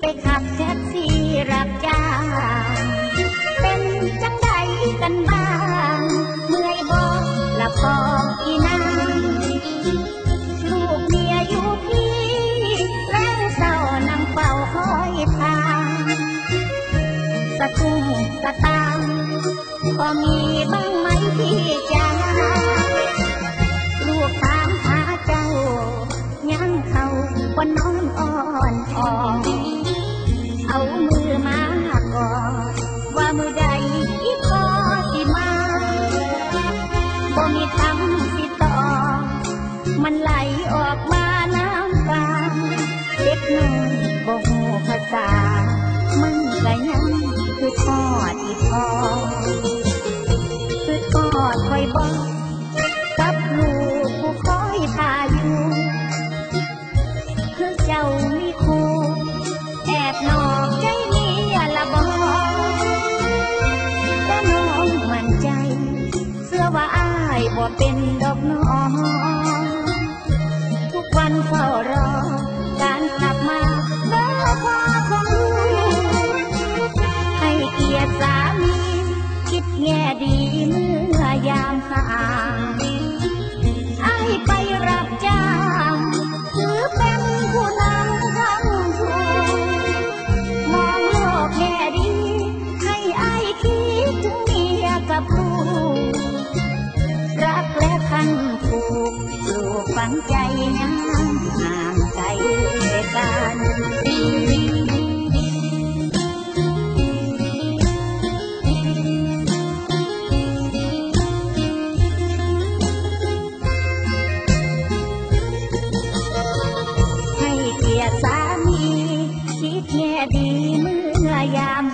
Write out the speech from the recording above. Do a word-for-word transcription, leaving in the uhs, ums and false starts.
ไปขับแท็กซี่รับจ้างเป็นจังใดกันบ้างเมื่อยบอกละพออีนางลูกเมียอยู่พี่แรงเศร้านั่งเฝ้าคอยทางสะทุ่งสะตางพอมีบ้างไหมพี่จ๋าลูกถามหาเจ้ายังเขาวันนอนอ่อนอ่อนเอามือมากอดว่ามือใดที่พอที่มาบ่มีคำที่ตอบมันไหลออกมาน้ำตาเด็กน้อยบ่ฮู้ภาษามันก็ยังคือทอดอีพอคือทอดคอยบอกกับลูกผู้คอยพาอยู่คือเจ้ามีคู่แอบนอกใจเมียละบอกแต่น้องมั่นใจเสื้อว่าอ้ายบ่เป็นดอกน้องทุกวันเฝ้ารอการกลับมาเมื่อพอของลูกให้เกียรติสามีคิดแง่ดีเมื่อยามห่างอ้ายไปรับจ้างถือเป็นผู้นำทั้งทุกมองโลกแง่ดีให้อ้ายคิดถึงเมียกับลูกรักและพันผูกปลูกฝังใจยังห่างไกลกันให้เกียรติสามีคิดแง่ดีเมื่อยาม